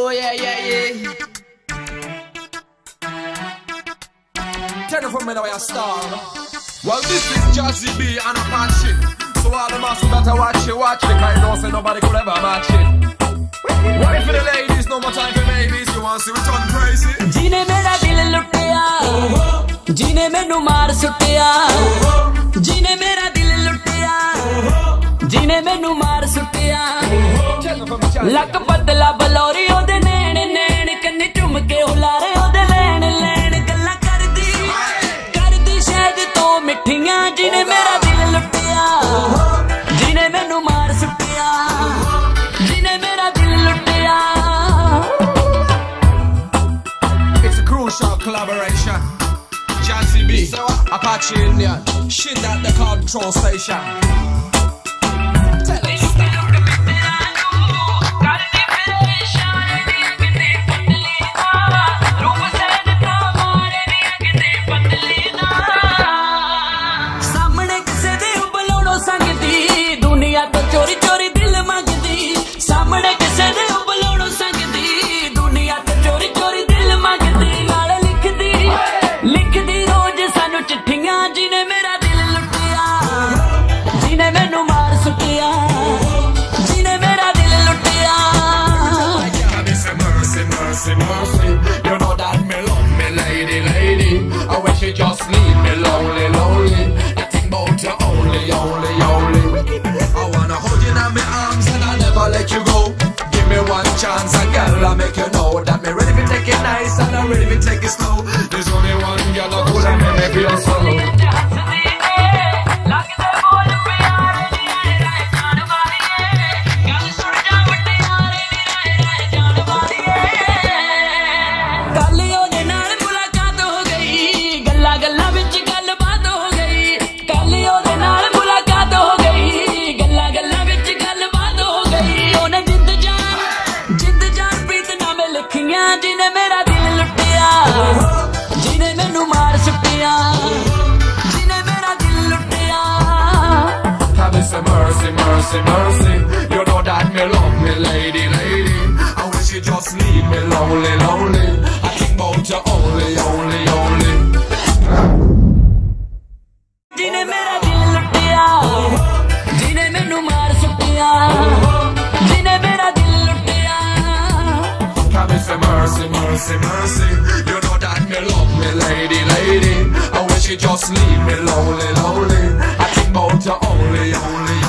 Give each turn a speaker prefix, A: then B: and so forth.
A: Oh yeah, yeah, yeah. Turn it from me the way I star. Well, this is Jazzy B and Apache. So all the masses better watch it, because you know say nobody could ever match it. One for the ladies, no more time for babies. You want to see we turn crazy?
B: जीने मेरा दिल लुटिया, जीने मैनू मार सुटिया, जीने मेरा दिल लुटिया, जीने मैनू मार सुटिया। लक पतला बलौरी ओदे नैन नैन कन्नी चुम के हुलारे ओदे लैन लैन गल्ला कर दी शायद तो मिठियां। जीने मेरा दिल लुटिया, जीने मैनू मार सुटिया, जीने मेरा दिल लुटिया।
A: It's a crucial collaboration. Jazzy B, Apache Indian, shit at the control station. Tell it.
B: चोरी चोरी दिल मंगदी सामने किसे दे बुलाणो संगदी दुनिया तो चोरी चोरी दिल मंगदी नाल लिखदी रोज सानू चिट्ठियां। जिने मेरा दिल लुटिया, जिने मैनू मार सुटिया, जिने मेरा दिल लुटिया।
A: Mercy, mercy, mercy. You know that me love me, lady, lady. I wish you just leave me lonely, lonely. I think about you only, only, only. I wanna hold you in my arms and I'll never let you go. Give me one chance and girl, I'll make you know that me ready to take it nice and I'm ready to take it slow. There's only one girl who could make me feel so low.
B: जिने मेरा दिल लुटिया, जिने मैनू मार सुटिया, जिने मेरा दिल लुटिया।
A: Have me say mercy, mercy, mercy. You know that me love me, lady, lady. I wish you just leave me lonely, lonely. I think about you only, only, only.
B: जिने मेरा दिल लुटिया, जिने मैनू मार सुटिया, जिने मेरा दिल लुटिया।
A: Have me say mercy, mercy, mercy. You know that me love me, lady, lady. I wish you just leave me lonely, lonely. I think about you only, only,